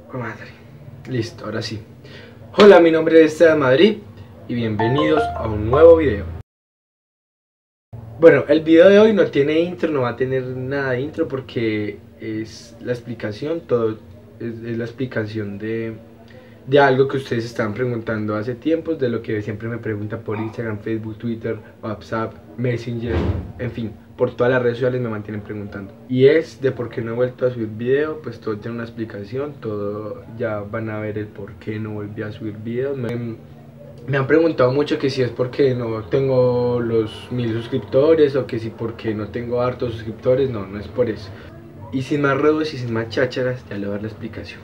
Madre. Listo, ahora sí. Hola, mi nombre es Esteban Madrid y bienvenidos a un nuevo video. Bueno, el video de hoy no tiene intro, no va a tener nada de intro porque es la explicación, todo es la explicación de algo que ustedes estaban preguntando hace tiempos, de lo que siempre me preguntan por Instagram, Facebook, Twitter, WhatsApp, Messenger, en fin, por todas las redes sociales me mantienen preguntando. Y es de por qué no he vuelto a subir video, pues todo tiene una explicación, todo ya van a ver el por qué no volví a subir videos. Me han preguntado mucho que si es porque no tengo los 1000 suscriptores o que si porque no tengo hartos suscriptores. No, no es por eso. Y sin más rodos y sin más chácharas, ya le voy a dar la explicación.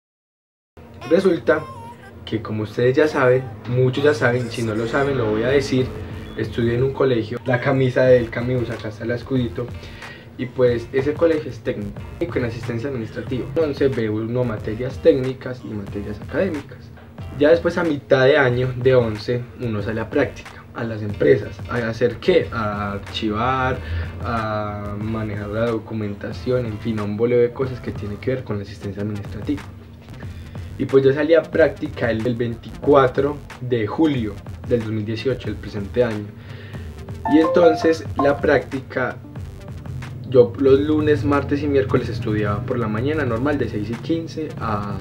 Resulta que, como ustedes ya saben, muchos ya saben, si no lo saben lo voy a decir, estudié en un colegio, la camisa del Camus, acá está el escudito, y pues ese colegio es técnico en asistencia administrativa. Entonces ve uno materias técnicas y materias académicas. Ya después, a mitad de año de 11, uno sale a práctica a las empresas. ¿A hacer qué? A archivar, a manejar la documentación, en fin, a un boleo de cosas que tiene que ver con la asistencia administrativa. Y pues yo salí a práctica el 24 de julio del 2018, el presente año. Y entonces la práctica, yo los lunes, martes y miércoles estudiaba por la mañana normal de 6:15 a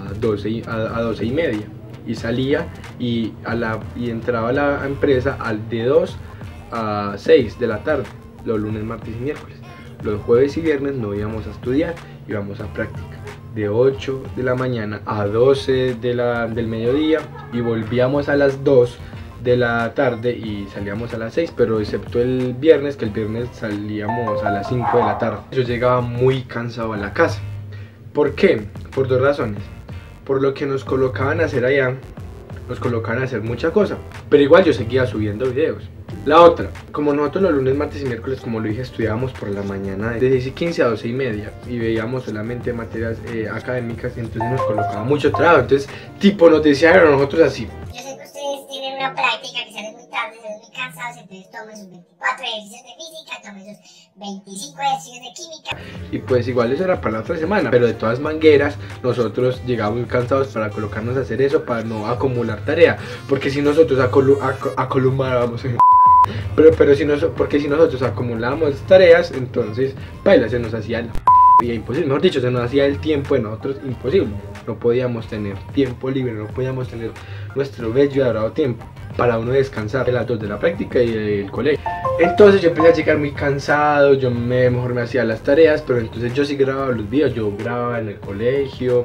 12:30. Y salía y entraba a la empresa de 2 a 6 de la tarde, los lunes, martes y miércoles. Los jueves y viernes no íbamos a estudiar, íbamos a práctica de 8 de la mañana a 12 del mediodía, y volvíamos a las 2 de la tarde y salíamos a las 6, pero excepto el viernes, que el viernes salíamos a las 5 de la tarde. Yo llegaba muy cansado a la casa. ¿Por qué? Por dos razones. Por lo que nos colocaban a hacer allá, nos colocaban a hacer mucha cosa, pero igual yo seguía subiendo videos. La otra, como nosotros los lunes, martes y miércoles, como lo dije, estudiábamos por la mañana de 6:15 a 12:30 y veíamos solamente materias académicas, entonces nos colocaba mucho trabajo. Entonces, tipo, nos decían a nosotros así: yo sé que ustedes tienen una práctica que sale muy tarde, se ven muy cansados, entonces tomen sus 24 ejercicios de física, tomen sus 25 ejercicios de química. Y pues igual eso era para la otra semana, pero de todas mangueras nosotros llegábamos muy cansados para colocarnos a hacer eso, para no acumular tarea, porque si nosotros acumulábamos pero si nosotros acumulábamos tareas, entonces paila, se nos hacía imposible, mejor dicho, se nos hacía el tiempo de nosotros imposible. No podíamos tener tiempo libre, no podíamos tener nuestro bello y adorado tiempo para uno descansar de las 2 de la práctica y del colegio. Entonces yo empecé a llegar muy cansado, mejor me hacía las tareas, pero entonces yo sí grababa los videos, yo grababa en el colegio,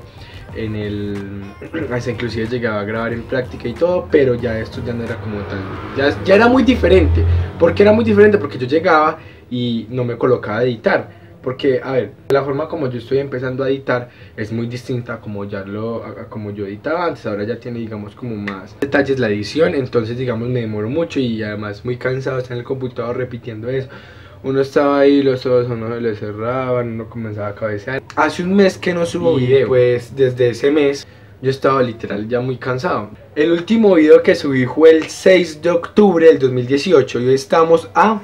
hasta inclusive llegaba a grabar en práctica y todo, pero ya esto ya no era como tan, ya era muy diferente. ¿Por qué era muy diferente? Porque yo llegaba y no me colocaba a editar, porque a ver, la forma como yo estoy empezando a editar es muy distinta a como yo editaba antes. Ahora ya tiene, digamos, como más detalles la edición, entonces digamos me demoro mucho y además muy cansado estar en el computador repitiendo eso. Uno estaba ahí, los ojos uno se le cerraban, uno comenzaba a cabecear. Hace un mes que no subo video, pues desde ese mes yo estaba literal ya muy cansado. El último video que subí fue el 6 de octubre del 2018 y hoy estamos a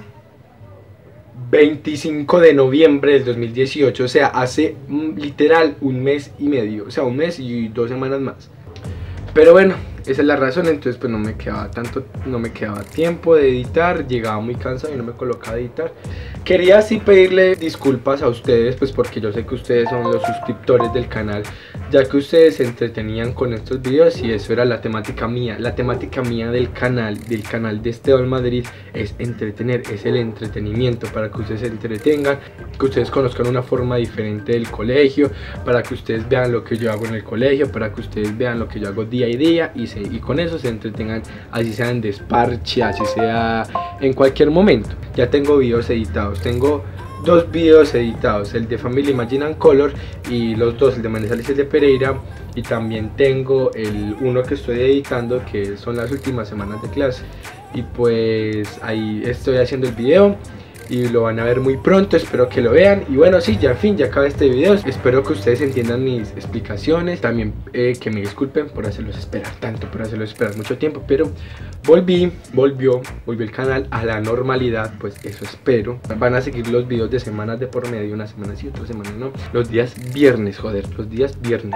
25 de noviembre del 2018, o sea, hace literal un mes y medio, o sea, un mes y 2 semanas más. Pero bueno, esa es la razón. Entonces pues no me quedaba tiempo de editar, llegaba muy cansado y no me colocaba a editar. Quería así pedirle disculpas a ustedes, pues porque yo sé que ustedes son los suscriptores del canal, ya que ustedes se entretenían con estos videos y eso era la temática mía. La temática mía del canal de Esteban Madrid es entretener, es el entretenimiento, para que ustedes se entretengan, que ustedes conozcan una forma diferente del colegio, para que ustedes vean lo que yo hago en el colegio, para que ustedes vean lo que yo hago día a día y con eso se entretengan, así sea en desparche, así sea en cualquier momento. Ya tengo videos editados, tengo 2 videos editados, el de Family Imagine and Color y los dos, el de Manizales y el de Pereira, y también tengo el uno que estoy editando, que son las últimas semanas de clase, y pues ahí estoy haciendo el video. y lo van a ver muy pronto, espero que lo vean. Y bueno, sí, ya en fin, ya acabé este video. Espero que ustedes entiendan mis explicaciones. También que me disculpen por hacerlos esperar tanto, por hacerlos esperar mucho tiempo, pero volvió el canal a la normalidad, pues eso espero. Van a seguir los videos de semanas de por medio, una semana sí, otra semana no, los días viernes, joder, los días viernes.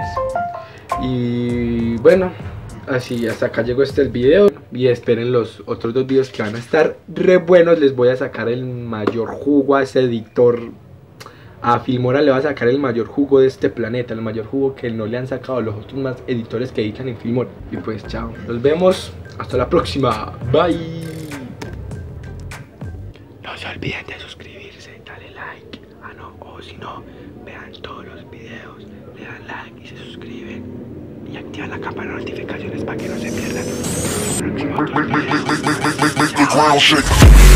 Y bueno, así hasta acá llegó el video. Y esperen los otros 2 videos que van a estar re buenos. Les voy a sacar el mayor jugo a ese editor. A Filmora le va a sacar el mayor jugo de este planeta, el mayor jugo que no le han sacado los otros más editores que editan en Filmora. Y pues chao, nos vemos, hasta la próxima, bye. No se olviden de suscribirse, dale like, o si no, vean todos los videos, le dan like y se suscriben y activan la campana de notificaciones para que no se pierdan.